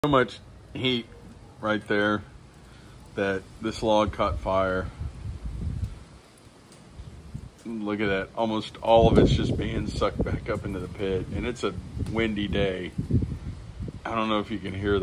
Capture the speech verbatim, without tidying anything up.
So much heat right there that this log caught fire. Look at that, almost all of it's just being sucked back up into the pit, and it's a windy day. I don't know if you can hear the